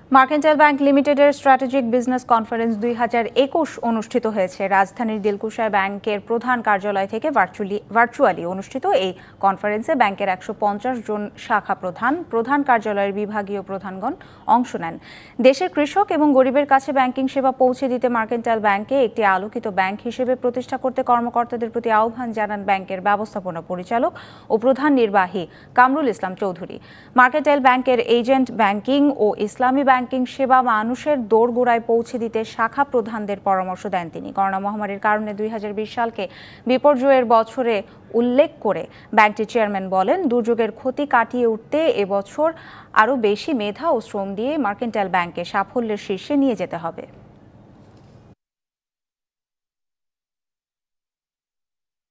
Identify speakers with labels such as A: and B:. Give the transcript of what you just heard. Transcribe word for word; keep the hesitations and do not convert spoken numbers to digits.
A: Mercantile bank লিমিটেডের strategic business conference দুই হাজার একুশ অনুষ্ঠিত হয়েছে। রাজধানীর দিলকুশায় ব্যাংকের প্রধান কার্যালয় থেকে ভার্চুয়ালি ভার্চুয়ালি অনুষ্ঠিত এই কনফারেন্সে ব্যাংকের একশো পঞ্চাশ জন শাখা প্রধান প্রধান কার্যালয়ের বিভাগীয় প্রধানগণ অংশ নেন। দেশের কৃষক এবং গরিবের কাছে ব্যাংকিং সেবা পৌঁছে দিতে মার্কেন্টাইল ব্যাংকে একটি আলোকিত ব্যাংক হিসেবে প্রতিষ্ঠা করতে কর্মকর্তাদের প্রতি আহ্বান জানান ব্যাংকের ব্যবস্থাপনা পরিচালক ও প্রধান নির্বাহী কামরুল ইসলাম চৌধুরী। মার্কেন্টাইল ব্যাংকের এজেন্ট ব্যাংকিং ও ইসলামী ব্যাংকিং সেবা মানুষের দোরগোড়ায় পৌঁছে দিতে শাখা প্রধানদের পরামর্শ দেন তিনি। করোনা মহামারীর কারণে দুই হাজার বিশ সালকে বিপর্যয়ের বছরে উল্লেখ করে ব্যাংকটির চেয়ারম্যান বলেন, দুর্যোগের ক্ষতি কাটিয়ে উঠতে এবছর আরও বেশি মেধা ও শ্রম দিয়ে মার্কেন্টাইল ব্যাংকে সাফল্যের শীর্ষে নিয়ে যেতে হবে।